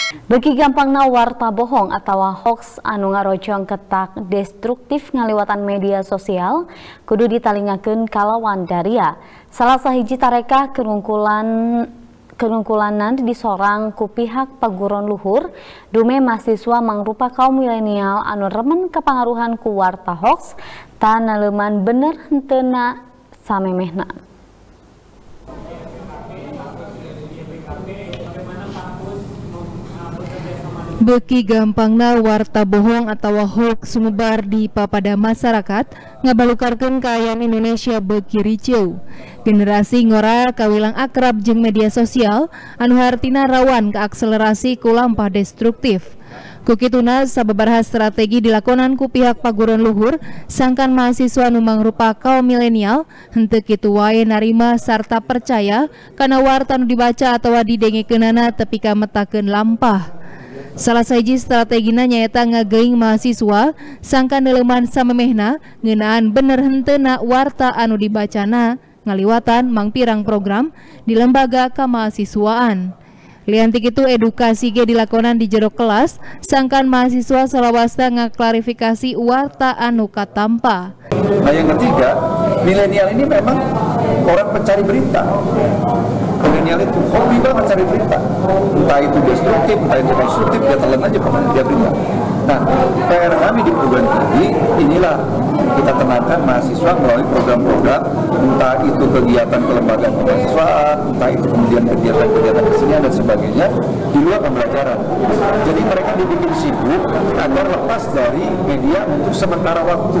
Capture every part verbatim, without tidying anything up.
Beki gampangna warta bohong atau hoax anu ngarojong ketak destruktif ngaliwatan media sosial kudu ditalingakeun kalawan daria. Salah sahiji tareka kerungkulan kerungkulanan disorang ku pihak paguron luhur dume mahasiswa mangrupa kaum milenial anu remen kepangaruhan ku warta hoax tan naleuman bener henteu samemehna. Beki gampangna warta bohong atau hoax sumebar di papada masyarakat ngabalukarkeun kaayaan Indonesia beki riceu. Generasi ngora kawilang akrab jeung media sosial anu hartina rawan keakselerasi ku lampah destruktif. Kukituna sababaraha strategi dilakonan ku pihak paguron luhur sangkan mahasiswa anu mangrupa kaum milenial henteu kitu wae narima sarta percaya kana warta anu dibaca atawa didengekeunana tepi ka metakeun lampah. Salah sahiji strategina nyaeta ngageuing mahasiswa sangkan neleuman samemehna ngeunaan bener henteuna warta anu dibacana ngaliwatan mangpirang program di lembaga kamahasiswaan. Liantik itu edukasi ge dilakonan di jero kelas sangkan mahasiswa salawasta ngaklarifikasi warta anu katampa. Nah yang ketiga, milenial ini memang orang pencari berita. Milenial itu hobi banget cari berita, entah itu destruktif, entah itu konstruktif, dia telan aja pokoknya dia berita. Nah, P R kami di perguruan tinggi inilah kita tenangkan mahasiswa melalui program-program, entah itu kegiatan kelembagaan kemahasiswaan, entah itu kemudian kegiatan-kegiatan kesenian dan sebagainya di luar pembelajaran. Jadi mereka dibikin sibuk agar lepas dari media untuk sementara waktu.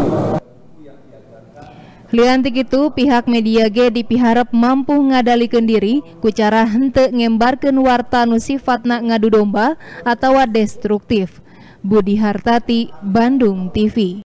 Liantik itu pihak media ge dipiharap mampu ngadalikeun diri ku cara henteu ngembarkeun warta nu sifatna ngadu domba atawa destruktif. Budi Hartati, Bandung T V.